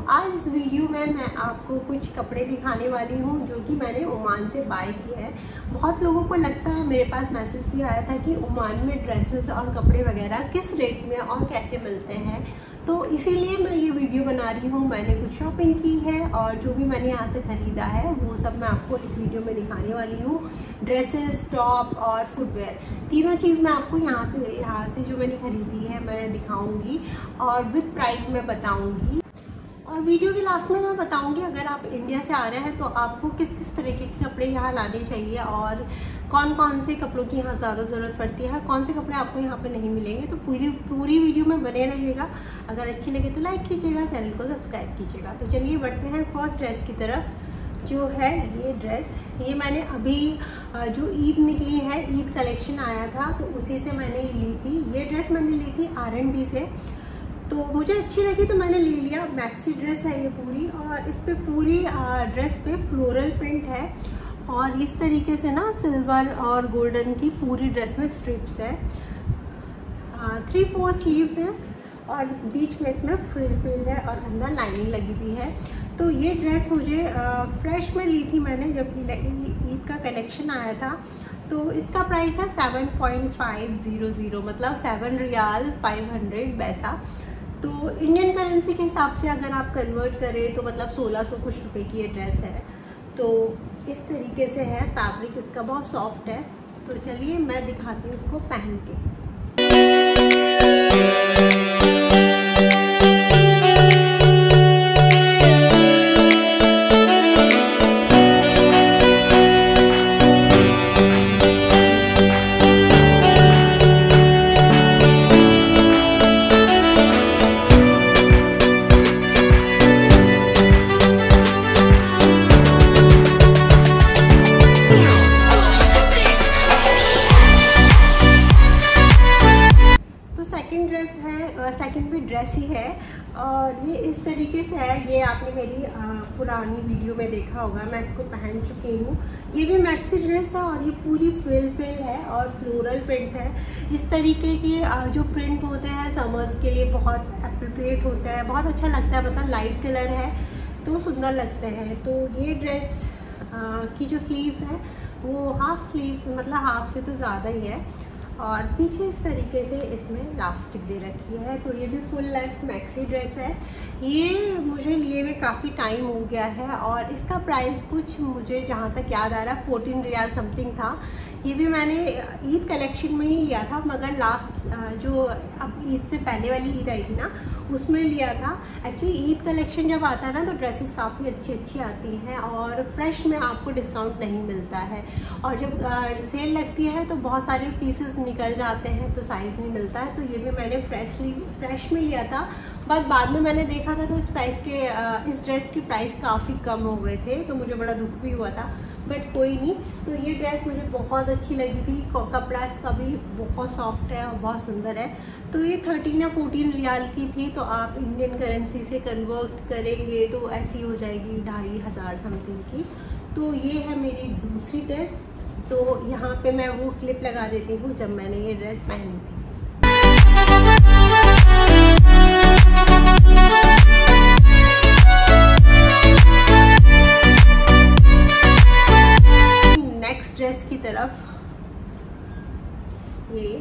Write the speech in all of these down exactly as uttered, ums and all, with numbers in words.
आज इस वीडियो में मैं आपको कुछ कपड़े दिखाने वाली हूँ जो कि मैंने ओमान से बाय किए हैं। बहुत लोगों को लगता है, मेरे पास मैसेज भी आया था कि ओमान में ड्रेसेस और कपड़े वगैरह किस रेट में और कैसे मिलते हैं, तो इसीलिए मैं ये वीडियो बना रही हूँ। मैंने कुछ शॉपिंग की है और जो भी मैंने यहाँ से ख़रीदा है वो सब मैं आपको इस वीडियो में दिखाने वाली हूँ। ड्रेसेस, टॉप और फुटवेयर, तीनों चीज़ मैं आपको यहाँ से यहाँ से जो मैंने ख़रीदी है मैं दिखाऊँगी और विद प्राइस मैं बताऊँगी। और वीडियो के लास्ट में मैं बताऊंगी अगर आप इंडिया से आ रहे हैं तो आपको किस किस तरीके के कपड़े यहाँ लाने चाहिए और कौन कौन से कपड़ों की यहाँ ज़्यादा ज़रूरत पड़ती है, कौन से कपड़े आपको यहाँ पे नहीं मिलेंगे। तो पूरी पूरी वीडियो में बने रहिएगा। अगर अच्छी लगे तो लाइक कीजिएगा, चैनल को सब्सक्राइब कीजिएगा। तो चलिए बढ़ते हैं फर्स्ट ड्रेस की तरफ। जो है ये ड्रेस, ये मैंने अभी जो ईद निकली है, ईद कलेक्शन आया था तो उसी से मैंने ली थी। ये ड्रेस मैंने ली थी आर एंड बी से, तो मुझे अच्छी लगी तो मैंने ले लिया। मैक्सी ड्रेस है ये पूरी और इस पे पूरी ड्रेस पे फ्लोरल प्रिंट है और इस तरीके से ना सिल्वर और गोल्डन की पूरी ड्रेस में स्ट्रिप्स है। थ्री फोर स्लीव्स हैं और बीच में इसमें फ्रिल फ्रिल है और अंदर लाइनिंग लगी हुई है। तो ये ड्रेस मुझे फ्रेश में ली थी मैंने जब ईद का कलेक्शन आया था। तो इसका प्राइस है seven point five zero zero, मतलब सेवन रियाल फाइव हंड्रेड पैसा। तो इंडियन करेंसी के हिसाब से अगर आप कन्वर्ट करें तो मतलब सोलह सौ कुछ रुपए की ये ड्रेस है। तो इस तरीके से है, फैब्रिक इसका बहुत सॉफ्ट है। तो चलिए मैं दिखाती हूँ उसको पहन के। सेकंड भी ड्रेस ही है और ये इस तरीके से है। ये आपने मेरी आ, पुरानी वीडियो में देखा होगा, मैं इसको पहन चुकी हूँ। ये भी मैक्सी ड्रेस है और ये पूरी फ्रिल फ्रिल है और फ्लोरल प्रिंट है। इस तरीके के आ, जो प्रिंट होते हैं समर्स के लिए बहुत एप्रोप्रिएट होता है, बहुत अच्छा लगता है। मतलब लाइट कलर है तो सुंदर लगते हैं। तो ये ड्रेस आ, की जो स्लीव्स हैं वो हाफ स्लीव्स, मतलब हाफ से तो ज़्यादा ही है और पीछे इस तरीके से इसमें इलास्टिक दे रखी है। तो ये भी फुल लेंथ मैक्सी ड्रेस है। ये मुझे लिए हुए काफ़ी टाइम हो गया है और इसका प्राइस कुछ मुझे जहाँ तक याद आ रहा है फोर्टीन रियाल समथिंग था। ये भी मैंने ईद कलेक्शन में ही लिया था, मगर लास्ट जो अब ईद से पहले वाली ईद आई थी ना उसमें लिया था। एक्चुअली ईद कलेक्शन जब आता है ना तो ड्रेसेस काफ़ी अच्छी अच्छी आती हैं और फ्रेश में आपको डिस्काउंट नहीं मिलता है और जब सेल लगती है तो बहुत सारे पीसेस निकल जाते हैं तो साइज़ नहीं मिलता है। तो ये भी मैंने फ्रेशली फ्रेश में लिया था, बट बाद में मैंने देखा था तो इस प्राइस के इस ड्रेस की प्राइस काफ़ी कम हो गए थे तो मुझे बड़ा दुख भी हुआ था, बट कोई नहीं। तो ये ड्रेस मुझे बहुत अच्छी लगी थी। कपड़ा इसका भी बहुत सॉफ्ट है और बहुत सुंदर है। तो ये थर्टीन या फोर्टीन रियाल की थी, तो आप इंडियन करेंसी से कन्वर्ट करेंगे तो ऐसी हो जाएगी ढाई हज़ार समथिंग की। तो ये है मेरी दूसरी ड्रेस। तो यहाँ पे मैं वो क्लिप लगा देती हूँ जब मैंने ये ड्रेस पहनी थी। नेक्स्ट ड्रेस की तरफ, ये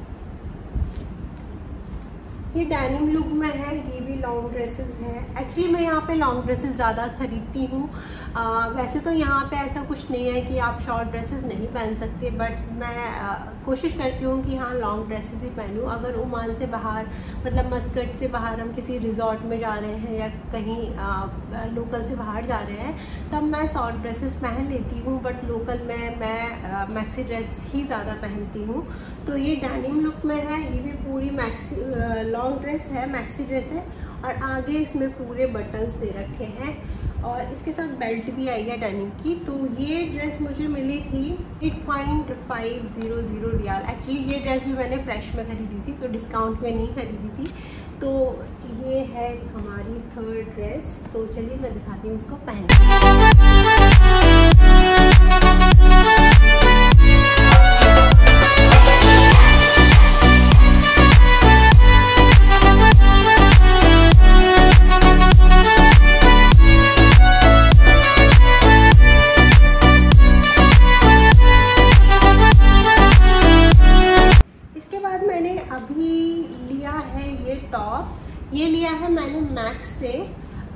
ये डेनिम लुक में है। ये भी लॉन्ग ड्रेसेस हैं। एक्चुअली मैं यहाँ पे लॉन्ग ड्रेसेस ज़्यादा खरीदती हूँ। वैसे तो यहाँ पे ऐसा कुछ नहीं है कि आप शॉर्ट ड्रेसेस नहीं पहन सकते, बट मैं आ, कोशिश करती हूँ कि हाँ लॉन्ग ड्रेसेस ही पहनूँ। अगर ओमान से बाहर, मतलब मस्कट से बाहर हम किसी रिजॉर्ट में जा रहे हैं या कहीं आ, लोकल से बाहर जा रहे हैं तब मैं शॉर्ट ड्रेसेस पहन लेती हूँ, बट लोकल में मैं मैक्सी ड्रेस ही ज़्यादा पहनती हूँ। तो ये डेनिम लुक में है। ये भी पूरी मैक्सी लॉन्ग ड्रेस है, मैक्सी ड्रेस है और आगे इसमें पूरे बटन्स दे रखे हैं और इसके साथ बेल्ट भी आई है डेनिम की। तो ये ड्रेस मुझे मिली थी eight point five zero zero riyal. Actually ये ड्रेस भी मैंने फ्रेश में खरीदी थी तो डिस्काउंट में नहीं खरीदी थी। तो ये है हमारी थर्ड ड्रेस। तो चलिए मैं दिखाती हूँ उसको पहन के।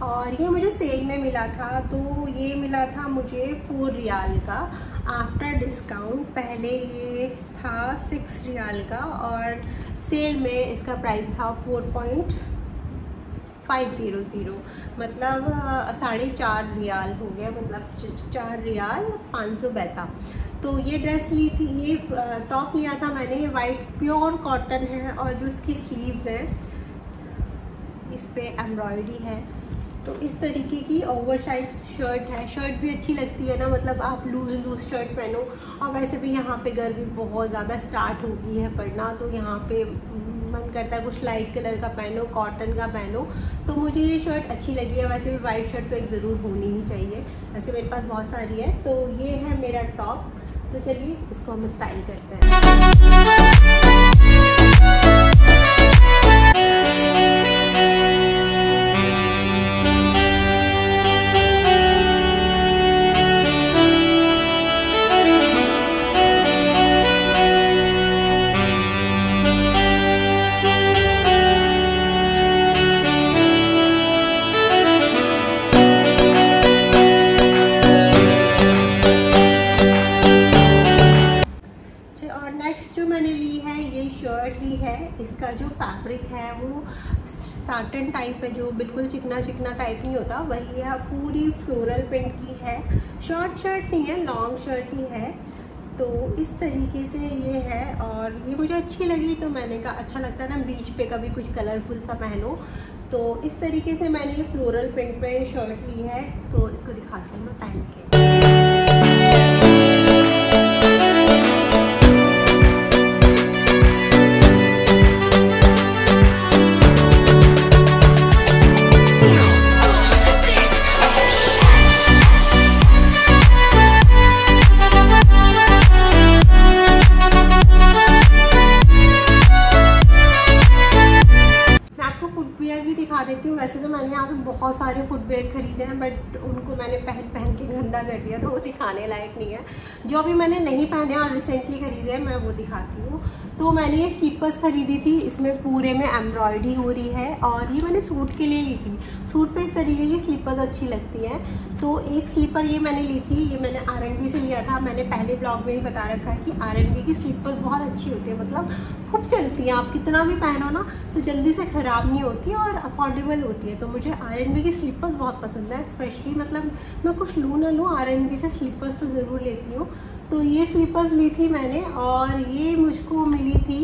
और ये मुझे सेल में मिला था, तो ये मिला था मुझे फोर रियाल का आफ्टर डिस्काउंट। पहले ये था सिक्स रियाल का और सेल में इसका प्राइस था four point five zero zero, मतलब साढ़े चार रियाल हो गया, मतलब चार रियाल पाँच सौ पैसा। तो ये ड्रेस ली थी, ये टॉप लिया था मैंने, ये वाइट प्योर कॉटन है और जो इसकी स्लीव्स हैं इस पे एम्ब्रॉयडरी है। तो इस तरीके की ओवर साइज शर्ट है। शर्ट भी अच्छी लगती है ना, मतलब आप लूज लूज शर्ट पहनो, और वैसे भी यहाँ पे गर्मी बहुत ज़्यादा स्टार्ट हो गई है पड़ना, तो यहाँ पे मन करता है कुछ लाइट कलर का पहनो, कॉटन का पहनो। तो मुझे ये शर्ट अच्छी लगी है। वैसे भी वाइट शर्ट तो एक ज़रूर होनी ही चाहिए, वैसे मेरे पास बहुत सारी है। तो ये है मेरा टॉप। तो चलिए इसको हम स्टाइल करते हैं। शर्ट ली है, इसका जो फैब्रिक है वो साटन टाइप है, जो बिल्कुल चिकना चिकना टाइप नहीं होता, वही है। पूरी फ्लोरल प्रिंट की है, शॉर्ट शर्ट नहीं है, लॉन्ग शर्ट ही है। तो इस तरीके से ये है और ये मुझे अच्छी लगी, तो मैंने कहा अच्छा लगता है ना बीच पे कभी कुछ कलरफुल सा पहनो। तो इस तरीके से मैंने ये फ्लोरल प्रिंट पे शर्ट ली है। तो इसको दिखाती हूँ मैं पहन के। देती हूँ। वैसे तो मैंने यहाँ से बहुत सारे फुटवेयर खरीदे हैं, बट उनको मैंने पहन पहन के गंदा कर दिया, तो वो दिखाने लायक नहीं है। जो अभी मैंने नहीं पहने और रिसेंटली खरीदे हैं मैं वो दिखाती हूँ। तो मैंने ये स्लीपर्स खरीदी थी, इसमें पूरे में एम्ब्रॉयडरी हो रही है, और ये मैंने सूट के लिए ली थी। सूट पे इस तरीके की स्लीपर्स अच्छी लगती है। तो एक स्लीपर ये मैंने ली थी, ये मैंने आर एंड बी से लिया था। मैंने पहले ब्लॉग में ही बता रखा है कि आर एंड बी की स्लीपर्स बहुत अच्छी होती है, मतलब खूब चलती हैं, आप कितना भी पहनो ना तो जल्दी से ख़राब नहीं होती और अफोर्डेबल होती है। तो मुझे आर एंड बी की स्लीपर्स बहुत पसंद है, स्पेशली मतलब मैं कुछ लूँ ना लूँ, आर एंड बी से स्लीपर्स तो ज़रूर लेती हूँ। तो ये स्लीपर्स ली थी मैंने, और ये मुझको मिली थी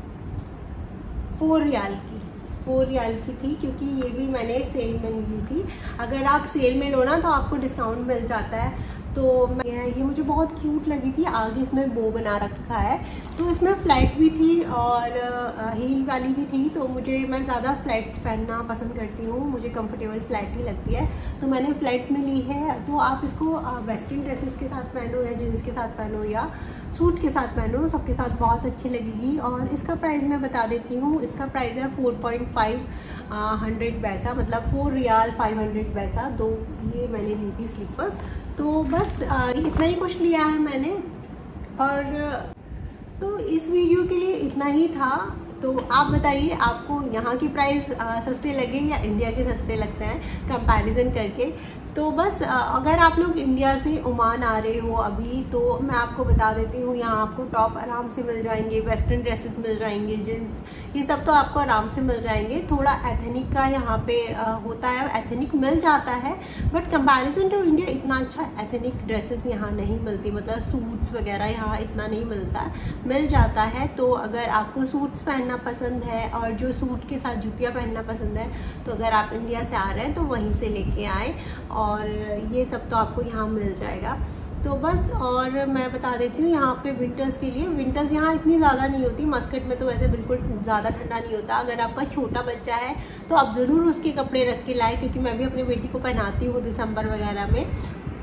फोर रियाल की फोर रियाल की थी, क्योंकि ये भी मैंने सेल में ली थी। अगर आप सेल में लो ना तो आपको डिस्काउंट मिल जाता है। तो मैं ये मुझे बहुत क्यूट लगी थी, आगे इसमें बो बना रखा है, तो इसमें फ्लैट भी थी और हील वाली भी थी। तो मुझे मैं ज़्यादा फ्लैट्स पहनना पसंद करती हूँ, मुझे कंफर्टेबल फ्लैट ही लगती है, तो मैंने फ्लैट में ली है। तो आप इसको वेस्टर्न ड्रेसेस के साथ पहनो या जीन्स के साथ पहनो या सूट के साथ पहनो, सबके साथ बहुत अच्छी लगेगी। और इसका प्राइस मैं बता देती हूँ, इसका प्राइस है फोर पॉइंट फाइव हंड्रेड पैसा, मतलब फोर रियाल फाइव हंड्रेड पैसा। तो ये मैंने ली थी स्लीपर्स। तो बस आ, इतना ही कुछ लिया है मैंने, और तो इस वीडियो के लिए इतना ही था। तो आप बताइए आपको यहाँ की प्राइस सस्ते लगे या इंडिया के सस्ते लगते हैं, कंपैरिजन करके। तो बस अगर आप लोग इंडिया से ओमान आ रहे हो अभी, तो मैं आपको बता देती हूँ, यहाँ आपको टॉप आराम से मिल जाएंगे, वेस्टर्न ड्रेसेस मिल जाएंगे, जीन्स, ये सब तो आपको आराम से मिल जाएंगे। थोड़ा एथनिक का यहाँ पे होता है, एथनिक मिल जाता है, बट कंपैरिजन टू इंडिया इतना अच्छा एथनिक ड्रेसेस यहाँ नहीं मिलती, मतलब सूट्स वगैरह यहाँ इतना नहीं मिलता है, मिल जाता है। तो अगर आपको सूट्स पहनना पसंद है और जो सूट के साथ जूतियाँ पहनना पसंद है, तो अगर आप इंडिया से आ रहे हैं तो वहीं से लेके आए, और ये सब तो आपको यहाँ मिल जाएगा। तो बस, और मैं बता देती हूँ यहाँ पे विंटर्स के लिए, विंटर्स यहाँ इतनी ज़्यादा नहीं होती। मस्कट में तो वैसे बिल्कुल ज़्यादा ठंडा नहीं होता। अगर आपका छोटा बच्चा है तो आप ज़रूर उसके कपड़े रख के लाए, क्योंकि मैं भी अपनी बेटी को पहनाती हूँ दिसंबर वगैरह में।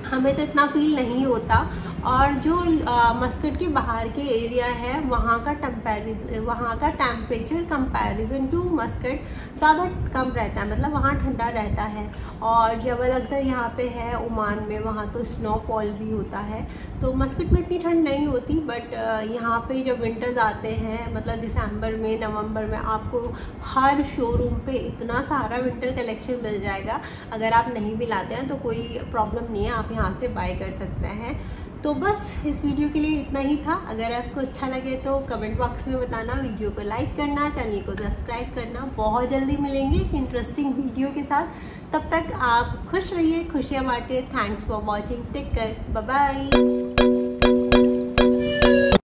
हमें तो इतना फील नहीं होता। और जो मस्कट के बाहर के एरिया है वहाँ का टेम्परेचर वहाँ का टेम्परेचर कंपैरिजन टू मस्कट ज़्यादा कम रहता है, मतलब वहाँ ठंडा रहता है। और जबल अख्तर यहाँ पे है ओमान में, वहाँ तो स्नोफॉल भी होता है। तो मस्कट में इतनी ठंड नहीं होती, बट यहाँ पे जब विंटर्स आते हैं, मतलब दिसंबर में नवंबर में, आपको हर शोरूम पे इतना सारा विंटर कलेक्शन मिल जाएगा। अगर आप नहीं भी लाते हैं तो कोई प्रॉब्लम नहीं है, आप यहाँ से बाय कर सकते हैं। तो बस इस वीडियो के लिए इतना ही था। अगर आपको अच्छा लगे तो कमेंट बॉक्स में बताना, वीडियो को लाइक करना, चैनल को सब्सक्राइब करना। बहुत जल्दी मिलेंगे एक इंटरेस्टिंग वीडियो के साथ। तब तक आप खुश रहिए, खुशियाँ बांटिए। Thanks for watching, take care, bye bye.